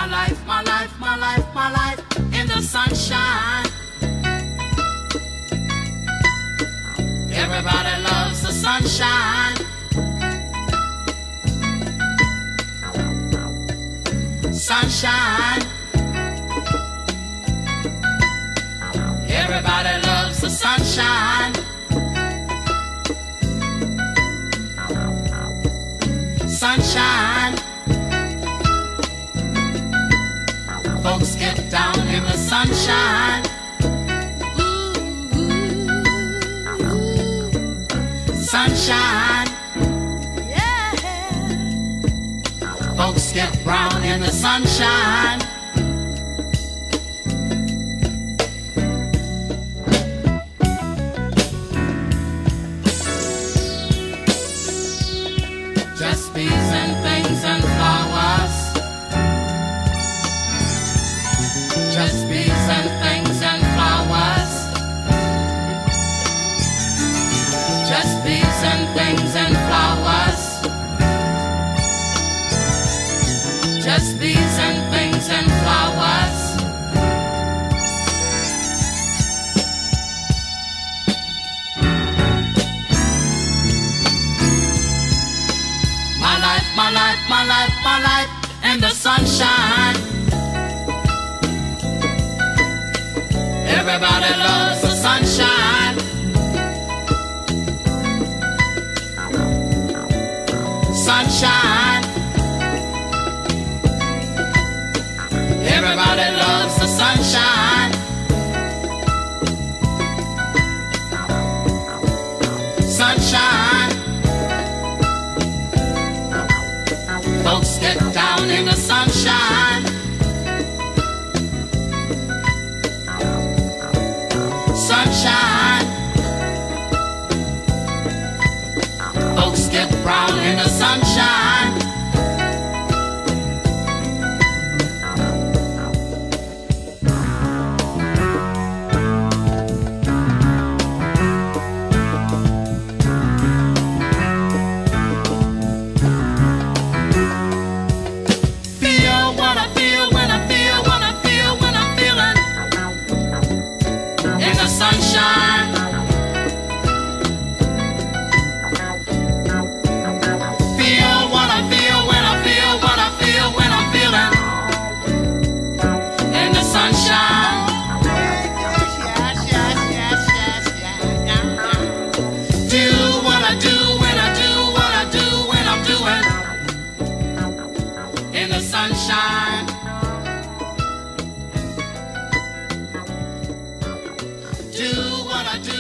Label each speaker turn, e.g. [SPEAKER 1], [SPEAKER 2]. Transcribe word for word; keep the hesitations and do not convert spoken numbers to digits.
[SPEAKER 1] My life, my life, my life, my life in the sunshine. Everybody loves the sunshine. Sunshine. Everybody loves the sunshine. Sunshine. Folks get down in the sunshine. Ooh, ooh, ooh. Sunshine. Yeah. Folks get brown in the sunshine. Just bees and things and flowers. Just bees and things and flowers. Just bees and things and flowers. Just bees and things and flowers. My life, my life, my life, my life in the sunshine. Everybody loves the sunshine. Sunshine. Everybody loves the sunshine. Sunshine. Folks get down in the sunshine. Sunshine. Folks get brown in the sunshine. Feel what I feel when I feel what I feel when I'm feeling in the sunshine. Feel what I feel when I feel what I feel when I'm feeling in the sunshine. Yes, yes, yes, yes, yes, yeah, yeah. Do what I do when I do what I do when I'm doing in the sunshine. Do what I do